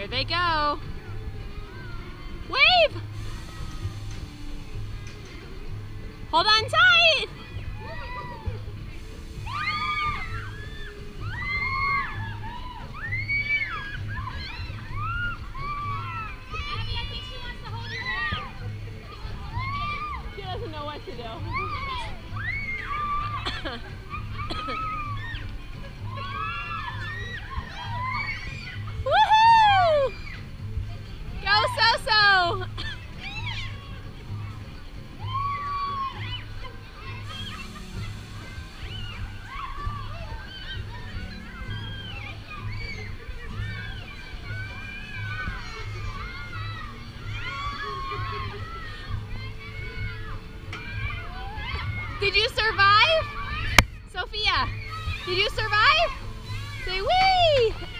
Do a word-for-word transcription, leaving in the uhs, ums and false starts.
Here they go. Wave! Hold on tight! Abby, I think she wants to hold your hand. She doesn't know what to do. Woohoo! Go So-So! Did you survive? Sophia, did you survive? Say wee!